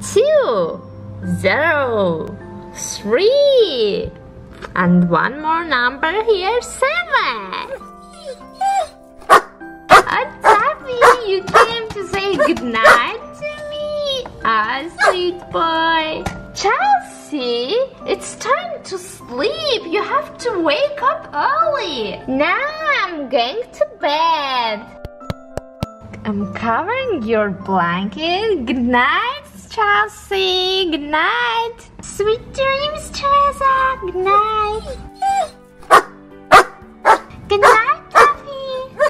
2, 0, 3, and one more number here, 7. Oh, Taffy, you came to say goodnight to me? Ah, sweet boy. Chelsea, it's time to sleep. You have to wake up early. Now I'm going to bed. I'm covering your blanket. Good night, Chelsea. Good night. Sweet dreams, Teresa. Good night. Good night, Taffy.